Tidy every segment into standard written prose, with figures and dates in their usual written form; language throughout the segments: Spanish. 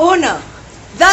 1, 2,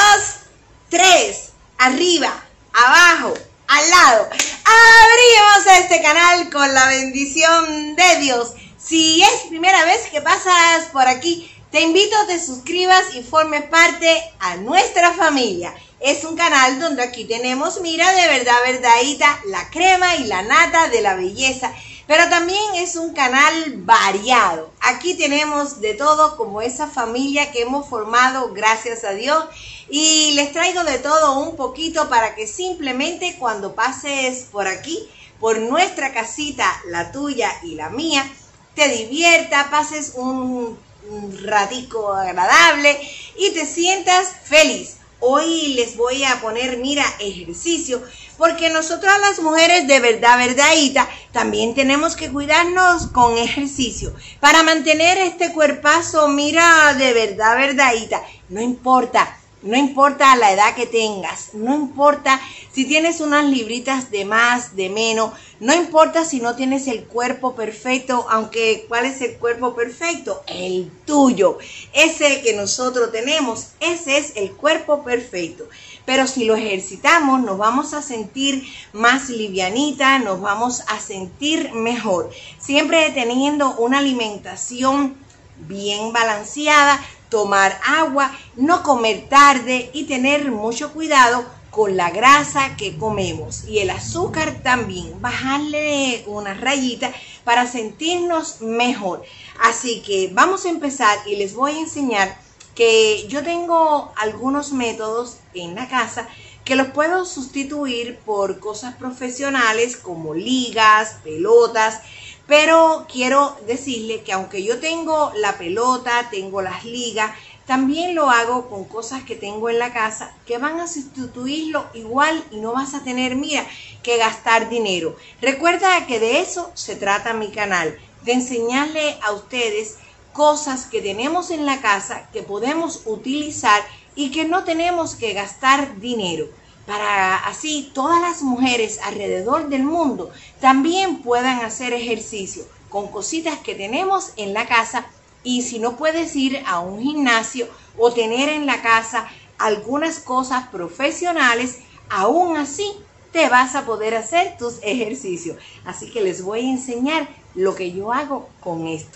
3, arriba, abajo, al lado. Abrimos este canal con la bendición de Dios. Si es primera vez que pasas por aquí, te invito a que te suscribas y formes parte a nuestra familia. Es un canal donde aquí tenemos, mira, de verdad, verdadita, la crema y la nata de la belleza. Pero también es un canal variado. Aquí tenemos de todo, como esa familia que hemos formado, gracias a Dios. Y les traigo de todo un poquito para que simplemente cuando pases por aquí, por nuestra casita, la tuya y la mía, te diviertas, pases un ratico agradable y te sientas feliz. Hoy les voy a poner, mira, ejercicio, porque nosotras las mujeres de verdad, verdadita, también tenemos que cuidarnos con ejercicio para mantener este cuerpazo, mira, de verdad, verdadita. No importa la edad que tengas, no importa si tienes unas libritas de más, de menos, no importa si no tienes el cuerpo perfecto, aunque ¿cuál es el cuerpo perfecto? El tuyo, ese que nosotros tenemos, ese es el cuerpo perfecto. Pero si lo ejercitamos, nos vamos a sentir más livianita, nos vamos a sentir mejor, siempre teniendo una alimentación bien balanceada, tomar agua, no comer tarde y tener mucho cuidado con la grasa que comemos y el azúcar también, bajarle una rayita para sentirnos mejor. Así que vamos a empezar y les voy a enseñar que yo tengo algunos métodos en la casa que los puedo sustituir por cosas profesionales como ligas, pelotas. Pero quiero decirle que aunque yo tengo la pelota, tengo las ligas, también lo hago con cosas que tengo en la casa que van a sustituirlo igual y no vas a tener, mira, que gastar dinero. Recuerda que de eso se trata mi canal, de enseñarle a ustedes cosas que tenemos en la casa que podemos utilizar y que no tenemos que gastar dinero, para así todas las mujeres alrededor del mundo también puedan hacer ejercicio con cositas que tenemos en la casa. Y si no puedes ir a un gimnasio o tener en la casa algunas cosas profesionales, aún así te vas a poder hacer tus ejercicios. Así que les voy a enseñar lo que yo hago con esto.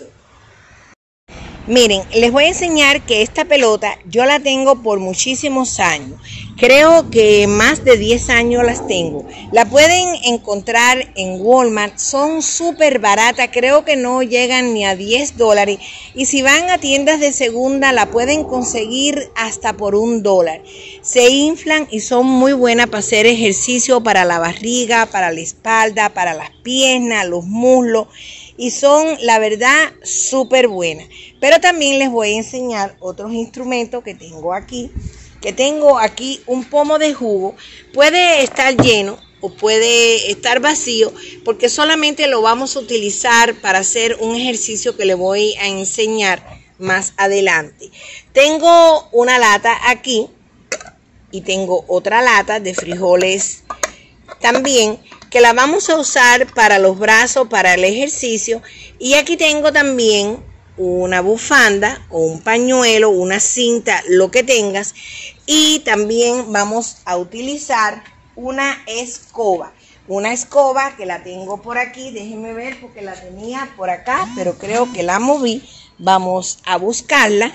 Miren, les voy a enseñar que esta pelota yo la tengo por muchísimos años. Creo que más de 10 años las tengo. La pueden encontrar en Walmart. Son súper baratas. Creo que no llegan ni a $10. Y si van a tiendas de segunda, la pueden conseguir hasta por $1. Se inflan y son muy buenas para hacer ejercicio para la barriga, para la espalda, para las piernas, los muslos. Y son, la verdad, súper buenas. Pero también les voy a enseñar otros instrumentos que tengo aquí. Que tengo aquí un pomo de jugo. Puede estar lleno o puede estar vacío, porque solamente lo vamos a utilizar para hacer un ejercicio que le voy a enseñar más adelante. Tengo una lata aquí y tengo otra lata de frijoles también, que la vamos a usar para los brazos, para el ejercicio. Y aquí tengo también una bufanda o un pañuelo, una cinta, lo que tengas. Y también vamos a utilizar una escoba que la tengo por aquí. Déjenme ver porque la tenía por acá, pero creo que la moví. Vamos a buscarla.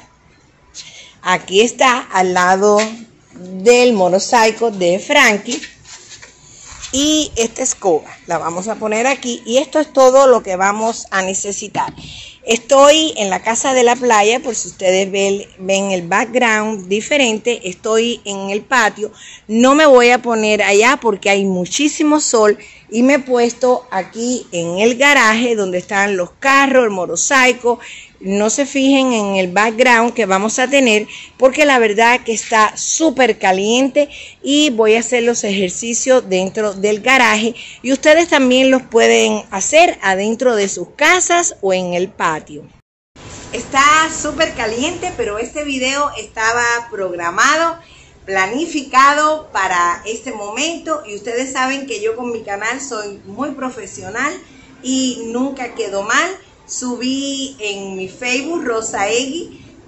Aquí está, al lado del motorcycle de Frankie. Y esta escoba la vamos a poner aquí, y esto es todo lo que vamos a necesitar. Estoy en la casa de la playa, por si ustedes ven el background diferente. Estoy en el patio, no me voy a poner allá porque hay muchísimo sol, y me he puesto aquí en el garaje donde están los carros, el motorcycle. No se fijen en el background que vamos a tener, porque la verdad que está súper caliente y voy a hacer los ejercicios dentro del garaje, y ustedes también los pueden hacer adentro de sus casas o en el patio. Está súper caliente, pero este video estaba programado, planificado para este momento, y ustedes saben que yo con mi canal soy muy profesional y nunca quedo mal. Subí en mi Facebook, Rosa Egui,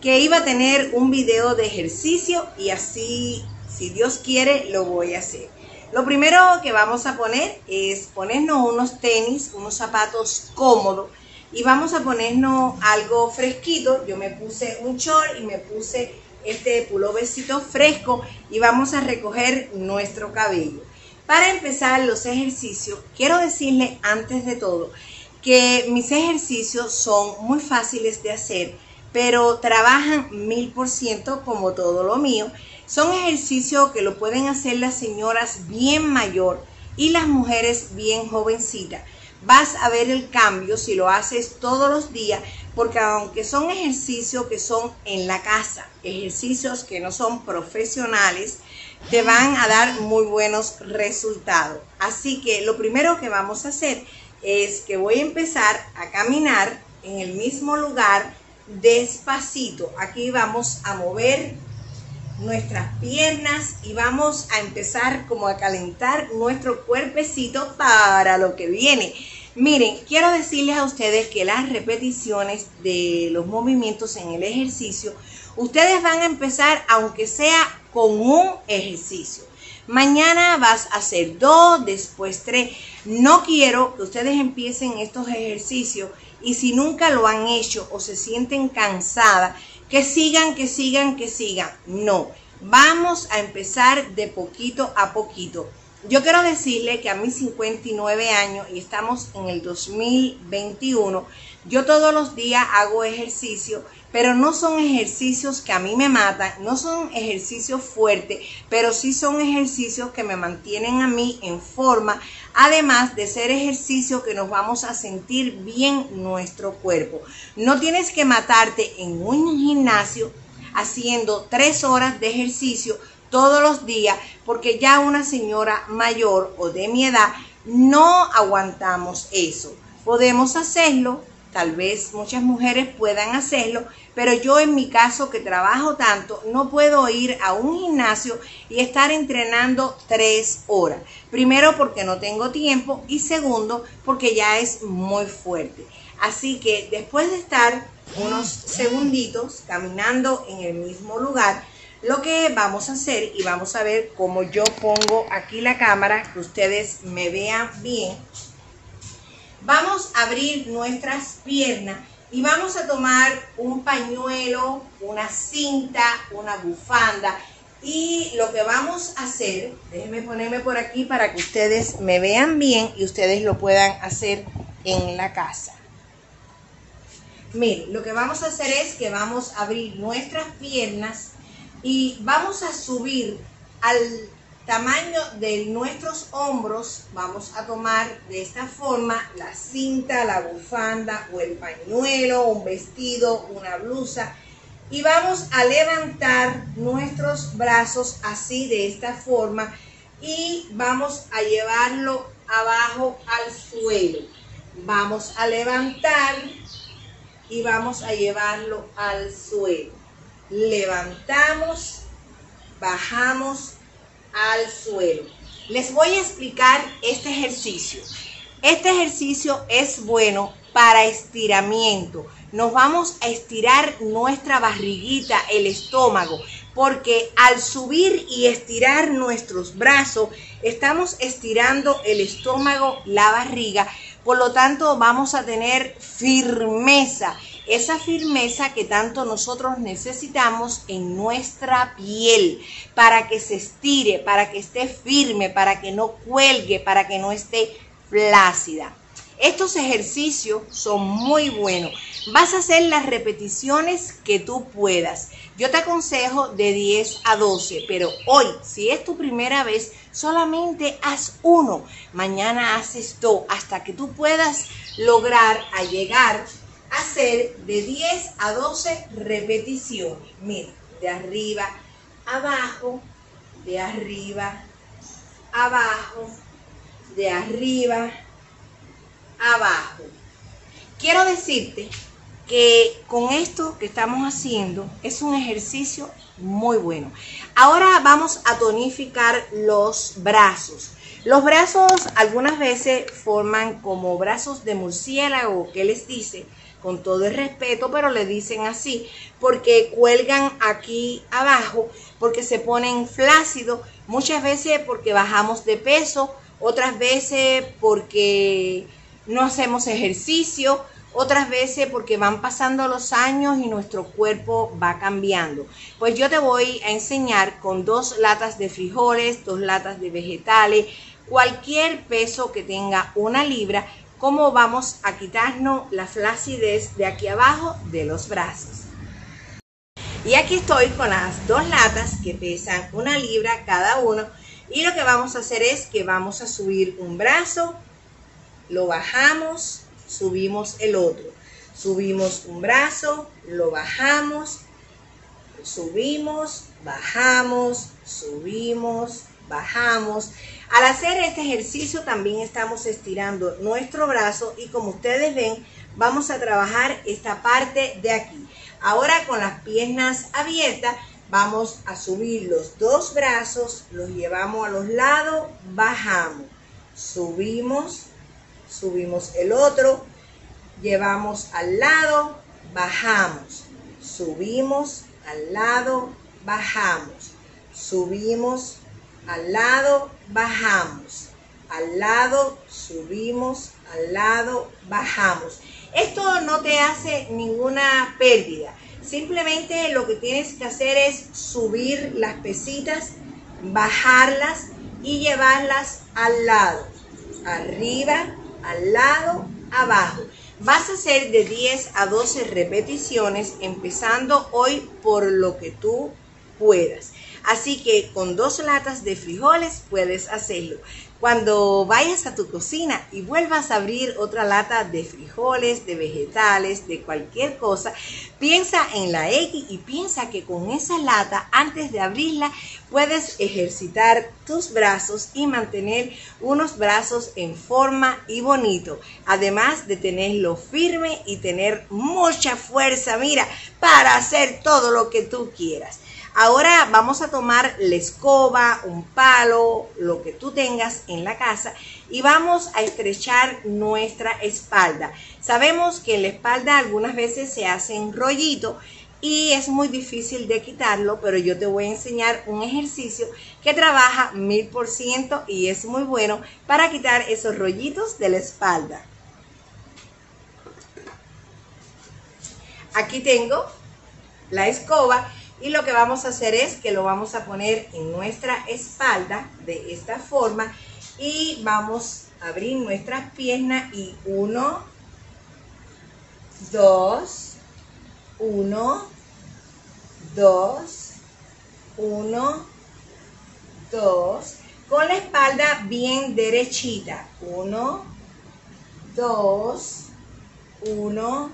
que iba a tener un video de ejercicio y así, si Dios quiere, lo voy a hacer. Lo primero que vamos a poner es ponernos unos tenis, unos zapatos cómodos y vamos a ponernos algo fresquito. Yo me puse un short y me puse este pullovercito fresco y vamos a recoger nuestro cabello. Para empezar los ejercicios, quiero decirle antes de todo que mis ejercicios son muy fáciles de hacer, pero trabajan 1000% como todo lo mío. Son ejercicios que lo pueden hacer las señoras bien mayor y las mujeres bien jovencitas. Vas a ver el cambio si lo haces todos los días, porque aunque son ejercicios que son en la casa, ejercicios que no son profesionales, te van a dar muy buenos resultados. Así que lo primero que vamos a hacer es que voy a empezar a caminar en el mismo lugar despacito. Aquí vamos a mover nuestras piernas y vamos a empezar como a calentar nuestro cuerpecito para lo que viene. Miren, quiero decirles a ustedes que las repeticiones de los movimientos en el ejercicio, ustedes van a empezar aunque sea con un ejercicio. Mañana vas a hacer 2, después 3. No quiero que ustedes empiecen estos ejercicios y si nunca lo han hecho o se sienten cansadas, que sigan. No, vamos a empezar de poquito a poquito. Yo quiero decirle que a mis 59 años y estamos en el 2021, yo todos los días hago ejercicio, pero no son ejercicios que a mí me matan, no son ejercicios fuertes, pero sí son ejercicios que me mantienen a mí en forma, además de ser ejercicios que nos vamos a sentir bien nuestro cuerpo. No tienes que matarte en un gimnasio haciendo 3 horas de ejercicio todos los días, porque ya una señora mayor o de mi edad no aguantamos eso. Podemos hacerlo, tal vez muchas mujeres puedan hacerlo, pero yo en mi caso que trabajo tanto, no puedo ir a un gimnasio y estar entrenando 3 horas. Primero porque no tengo tiempo y segundo porque ya es muy fuerte. Así que después de estar unos segunditos caminando en el mismo lugar, lo que vamos a hacer, y vamos a ver cómo yo pongo aquí la cámara, que ustedes me vean bien. Vamos a abrir nuestras piernas y vamos a tomar un pañuelo, una cinta, una bufanda. Y lo que vamos a hacer, déjenme ponerme por aquí para que ustedes me vean bien y ustedes lo puedan hacer en la casa. Miren, lo que vamos a hacer es que vamos a abrir nuestras piernas y vamos a subir al tamaño de nuestros hombros. Vamos a tomar de esta forma la cinta, la bufanda o el pañuelo, un vestido, una blusa, y vamos a levantar nuestros brazos así de esta forma y vamos a llevarlo abajo al suelo. Vamos a levantar y vamos a llevarlo al suelo. Levantamos, bajamos al suelo. Les voy a explicar este ejercicio. Este ejercicio es bueno para estiramiento. Nos vamos a estirar nuestra barriguita, el estómago, porque al subir y estirar nuestros brazos, estamos estirando el estómago, la barriga. Por lo tanto, vamos a tener firmeza. Esa firmeza que tanto nosotros necesitamos en nuestra piel para que se estire, para que esté firme, para que no cuelgue, para que no esté flácida. Estos ejercicios son muy buenos. Vas a hacer las repeticiones que tú puedas. Yo te aconsejo de 10 a 12, pero hoy, si es tu primera vez, solamente haz 1. Mañana haces 2, hasta que tú puedas lograr a llegar a hacer de 10 a 12 repeticiones. Mira, de arriba, abajo, de arriba, abajo, de arriba, abajo. Quiero decirte que con esto que estamos haciendo es un ejercicio muy bueno. Ahora vamos a tonificar los brazos. Los brazos algunas veces forman como brazos de murciélago, que les dice, con todo el respeto, pero le dicen así, porque cuelgan aquí abajo, porque se ponen flácidos, muchas veces porque bajamos de peso, otras veces porque no hacemos ejercicio, otras veces porque van pasando los años y nuestro cuerpo va cambiando. Pues yo te voy a enseñar con 2 latas de frijoles, 2 latas de vegetales, cualquier peso que tenga 1 libra, cómo vamos a quitarnos la flacidez de aquí abajo de los brazos. Y aquí estoy con las 2 latas que pesan 1 libra cada uno, y lo que vamos a hacer es que vamos a subir un brazo, lo bajamos, subimos el otro, subimos un brazo, lo bajamos, subimos, bajamos, subimos, bajamos. Al hacer este ejercicio también estamos estirando nuestro brazo y como ustedes ven, vamos a trabajar esta parte de aquí. Ahora con las piernas abiertas vamos a subir los 2 brazos, los llevamos a los lados, bajamos, subimos, subimos el otro, llevamos al lado, bajamos, subimos al lado, bajamos, subimos al lado, bajamos, al lado, subimos, al lado, bajamos. Esto no te hace ninguna pérdida, simplemente lo que tienes que hacer es subir las pesitas, bajarlas y llevarlas al lado, arriba, al lado, abajo. Vas a hacer de 10 a 12 repeticiones, empezando hoy por lo que tú puedas. Así que con 2 latas de frijoles puedes hacerlo. Cuando vayas a tu cocina y vuelvas a abrir otra lata de frijoles, de vegetales, de cualquier cosa, piensa en la X y piensa que con esa lata, antes de abrirla, puedes ejercitar tus brazos y mantener unos brazos en forma y bonito. Además de tenerlo firme y tener mucha fuerza, mira, para hacer todo lo que tú quieras. Ahora vamos a tomar la escoba, un palo, lo que tú tengas en la casa y vamos a estrechar nuestra espalda. Sabemos que en la espalda algunas veces se hacen rollitos y es muy difícil de quitarlo, pero yo te voy a enseñar un ejercicio que trabaja 1000% y es muy bueno para quitar esos rollitos de la espalda. Aquí tengo la escoba. Y lo que vamos a hacer es que lo vamos a poner en nuestra espalda de esta forma y vamos a abrir nuestras piernas y 1, 2, 1, 2, 1, 2, con la espalda bien derechita. 1, 2, 1,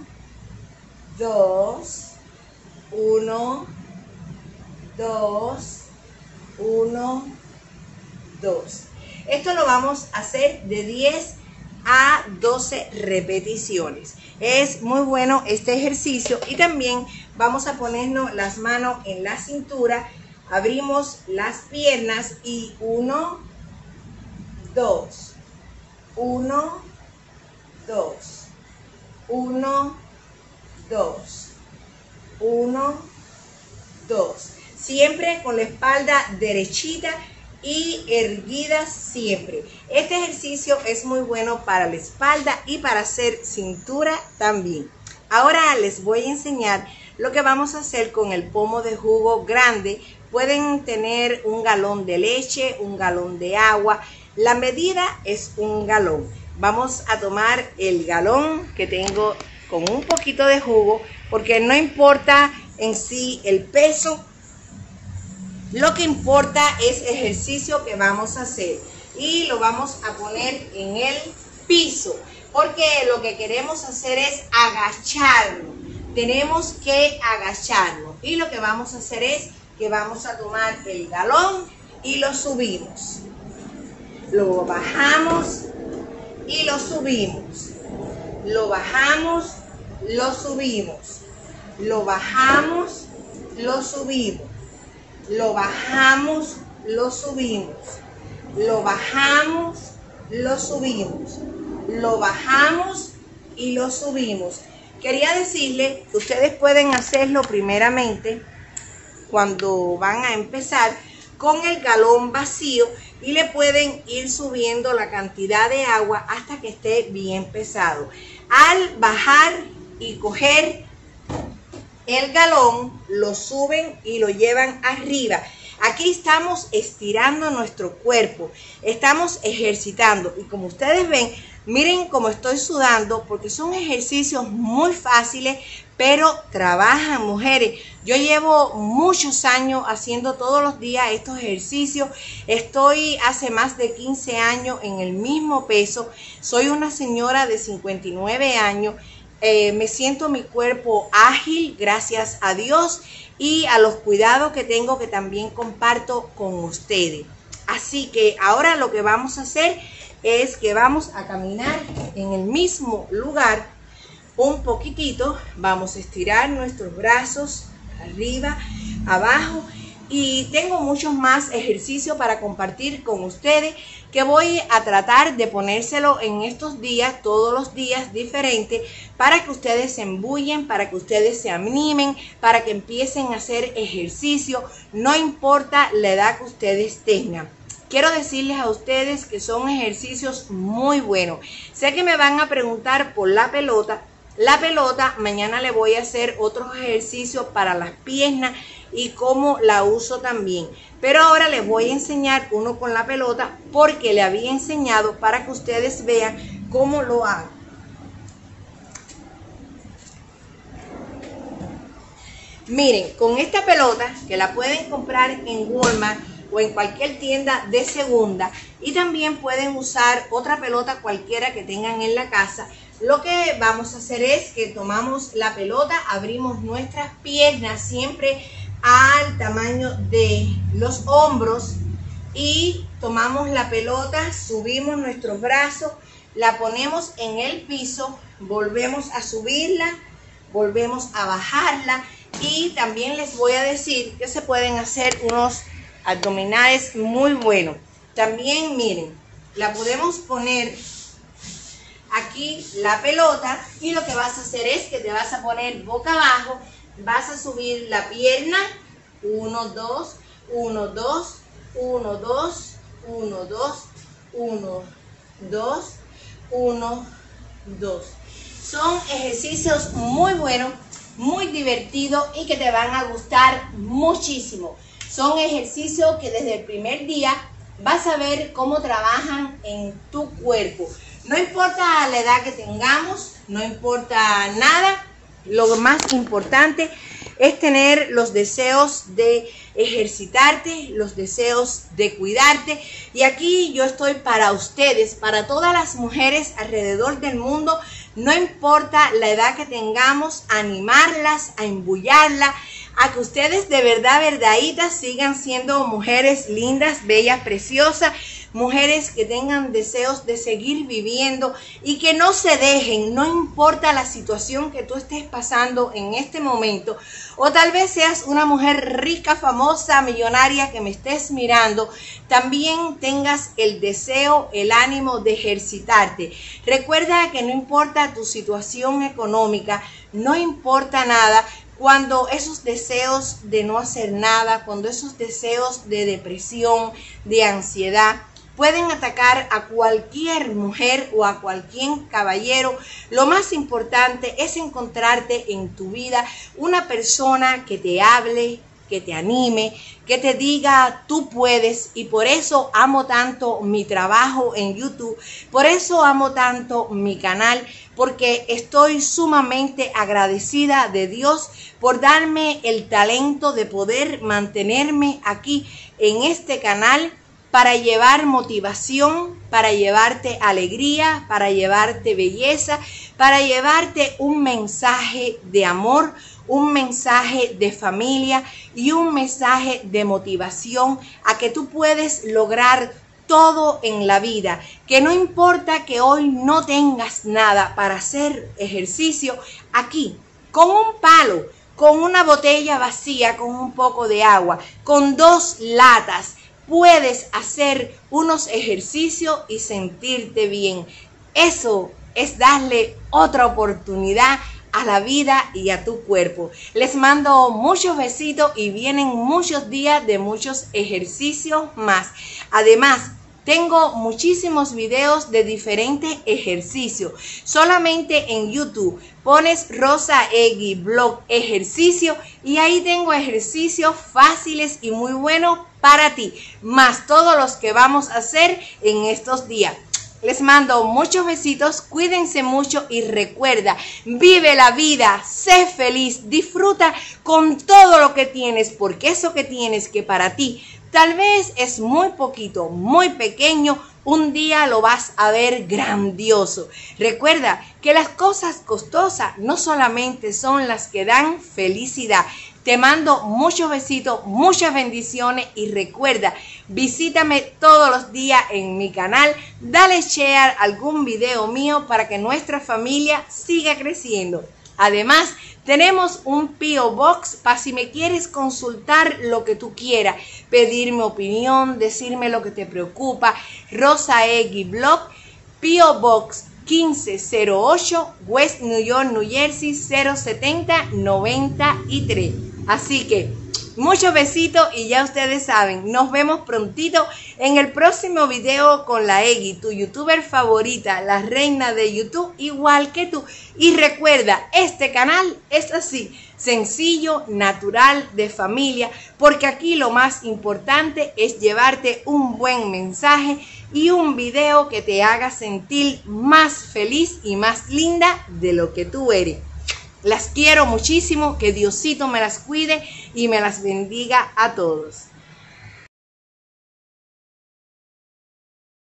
2, 1, 2, 1, 2. Esto lo vamos a hacer de 10 a 12 repeticiones. Es muy bueno este ejercicio y también vamos a ponernos las manos en la cintura, abrimos las piernas y 1, 2, 1, 2, 1, 2, 1, 2. Siempre con la espalda derechita y erguida siempre. Este ejercicio es muy bueno para la espalda y para hacer cintura también. Ahora les voy a enseñar lo que vamos a hacer con el pomo de jugo grande. Pueden tener 1 galón de leche, 1 galón de agua. La medida es 1 galón. Vamos a tomar el galón que tengo con un poquito de jugo, porque no importa en sí el peso. Lo que importa es el ejercicio que vamos a hacer y lo vamos a poner en el piso porque lo que queremos hacer es agacharnos. Tenemos que agacharnos y lo que vamos a hacer es que vamos a tomar el galón y lo subimos. Lo bajamos y lo subimos. Lo bajamos, lo subimos. Lo bajamos, lo subimos. Lo bajamos, lo subimos. Lo bajamos, lo subimos. Lo bajamos y lo subimos. quería decirles que ustedes pueden hacerlo primeramente cuando van a empezar con el galón vacío y le pueden ir subiendo la cantidad de agua hasta que esté bien pesado. Al bajar y coger el galón, lo suben y lo llevan arriba. Aquí estamos estirando nuestro cuerpo, estamos ejercitando y como ustedes ven, miren cómo estoy sudando porque son ejercicios muy fáciles, pero trabajan, mujeres. Yo llevo muchos años haciendo todos los días estos ejercicios. Estoy hace más de 15 años en el mismo peso. Soy una señora de 59 años. Me siento mi cuerpo ágil, gracias a Dios, y a los cuidados que tengo que también comparto con ustedes. Así que ahora lo que vamos a hacer es que vamos a caminar en el mismo lugar un poquitito. Vamos a estirar nuestros brazos arriba, abajo, y tengo muchos más ejercicios para compartir con ustedes que voy a tratar de ponérselo en estos días, todos los días diferentes, para que ustedes se embullen, para que ustedes se animen, para que empiecen a hacer ejercicio, no importa la edad que ustedes tengan. Quiero decirles a ustedes que son ejercicios muy buenos. Sé que me van a preguntar por la pelota. La pelota, mañana le voy a hacer otros ejercicios para las piernas y cómo la uso también. Pero ahora les voy a enseñar uno con la pelota porque le había enseñado para que ustedes vean cómo lo hago. Miren, con esta pelota que la pueden comprar en Walmart o en cualquier tienda de segunda, y también pueden usar otra pelota cualquiera que tengan en la casa. Lo que vamos a hacer es que tomamos la pelota, abrimos nuestras piernas siempre al tamaño de los hombros y tomamos la pelota, subimos nuestros brazos, la ponemos en el piso, volvemos a subirla, volvemos a bajarla, y también les voy a decir que se pueden hacer unos abdominales muy buenos. También miren, la podemos poner aquí la pelota y lo que vas a hacer es que te vas a poner boca abajo, vas a subir la pierna, 1, 2, 1, 2, 1, 2, 1, 2, 1, 2, 1, 2. Son ejercicios muy buenos, muy divertidos y que te van a gustar muchísimo. Son ejercicios que desde el primer día vas a ver cómo trabajan en tu cuerpo. No importa la edad que tengamos, no importa nada, lo más importante es tener los deseos de ejercitarte, los deseos de cuidarte. Y aquí yo estoy para ustedes, para todas las mujeres alrededor del mundo, no importa la edad que tengamos, a animarlas, a embullarlas, a que ustedes de verdad, verdaditas, sigan siendo mujeres lindas, bellas, preciosas, mujeres que tengan deseos de seguir viviendo y que no se dejen, no importa la situación que tú estés pasando en este momento, o tal vez seas una mujer rica, famosa, millonaria que me estés mirando, también tengas el deseo, el ánimo de ejercitarte. Recuerda que no importa tu situación económica, no importa nada, cuando esos deseos de no hacer nada, cuando esos deseos de depresión, de ansiedad, pueden atacar a cualquier mujer o a cualquier caballero, lo más importante es encontrarte en tu vida una persona que te hable, que te anime, que te diga tú puedes. Y por eso amo tanto mi trabajo en YouTube, por eso amo tanto mi canal, porque estoy sumamente agradecida de Dios por darme el talento de poder mantenerme aquí en este canal, para llevar motivación, para llevarte alegría, para llevarte belleza, para llevarte un mensaje de amor, un mensaje de familia y un mensaje de motivación a que tú puedes lograr todo en la vida, que no importa que hoy no tengas nada para hacer ejercicio, aquí con un palo, con una botella vacía, con un poco de agua, con 2 latas, puedes hacer unos ejercicios y sentirte bien. Eso es darle otra oportunidad a la vida y a tu cuerpo. Les mando muchos besitos y vienen muchos días de muchos ejercicios más. Además, tengo muchísimos videos de diferentes ejercicios. Solamente en YouTube pones Rosa Egui Blog Ejercicio y ahí tengo ejercicios fáciles y muy buenos para ti, más todos los que vamos a hacer en estos días. Les mando muchos besitos, cuídense mucho y recuerda, vive la vida, sé feliz, disfruta con todo lo que tienes, porque eso que tienes que para ti tal vez es muy poquito, muy pequeño, un día lo vas a ver grandioso. Recuerda que las cosas costosas no solamente son las que dan felicidad. Te mando muchos besitos, muchas bendiciones y recuerda, visítame todos los días en mi canal, dale share a algún video mío para que nuestra familia siga creciendo. Además, tenemos un P.O. Box para si me quieres consultar lo que tú quieras, pedirme opinión, decirme lo que te preocupa. Rosa Egui Blog, P.O. Box 1508, West New York, New Jersey 07093. Así que muchos besitos y ya ustedes saben, nos vemos prontito en el próximo video con la Egui, tu youtuber favorita, la reina de YouTube, igual que tú. Y recuerda, este canal es así, sencillo, natural, de familia, porque aquí lo más importante es llevarte un buen mensaje y un video que te haga sentir más feliz y más linda de lo que tú eres. Las quiero muchísimo, que Diosito me las cuide y me las bendiga a todos.